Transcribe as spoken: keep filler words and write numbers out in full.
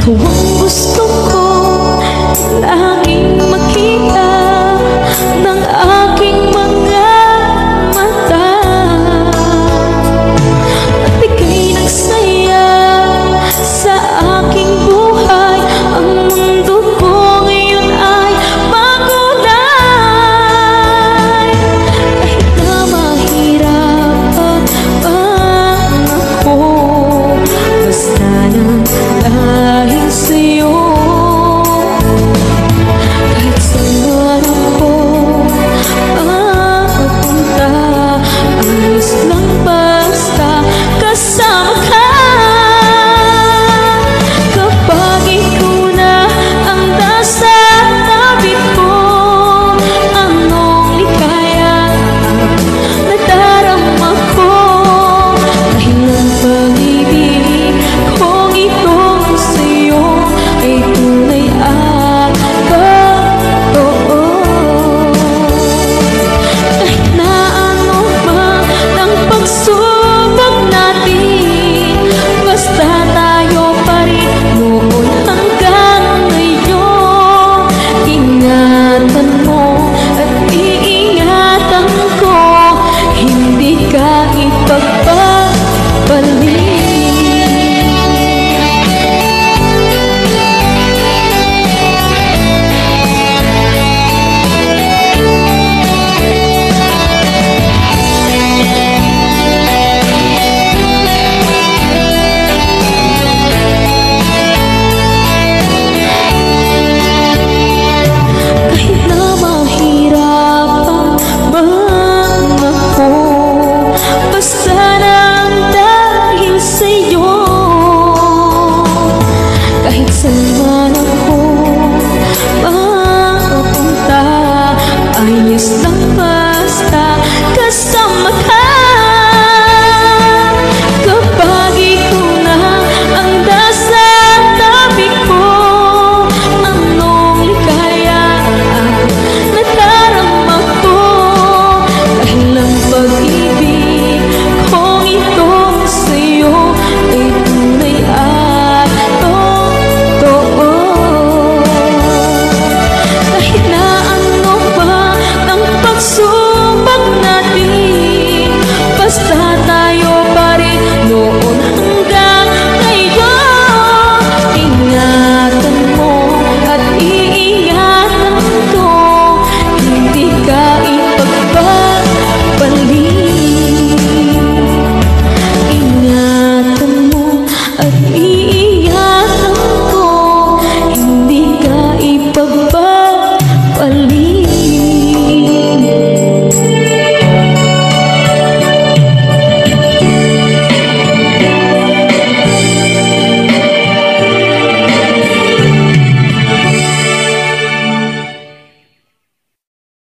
Ikaw ang gusto ko laging makita ng aking mga mata. At ika'y nagsaya sa aking buhay. Ang mundo ko ngayon ay makulay. Kahit na mahirapan ako, basta lang dahil sa'yo. Kahit saan ako mapunta, ayos lang basta kasama ka. Kapag ikaw na ang nasa tabi ko, anong likaya nadarama ko. Dahil ang pag-ibig kong itong sa'yo ay tunay at totoo. Kahit na ano man ang pagsubok natin, basta tayo pa rin noon hanggang ngayon. Ingatan mo at iingatan ko, hindi ka ipagpapalik. Kahit na mahirapan man ako, basta lang dahil sa'yo. Kahit saan ako mapunta, ayos lang basta kasama ka. Kapag ikaw na ang nasa tabi ko, anong likaya nadarama ko. Dahil ang pag-ibig kong itong sa'yo ay tunay at totoo. Kahit na ano pa ang pagsubok natin, basta tayo pa rin noon hanggang ngayon. Ingatan mo at iingatan ko, hindi ka ipagpapalik. Ingatan mo at iingatan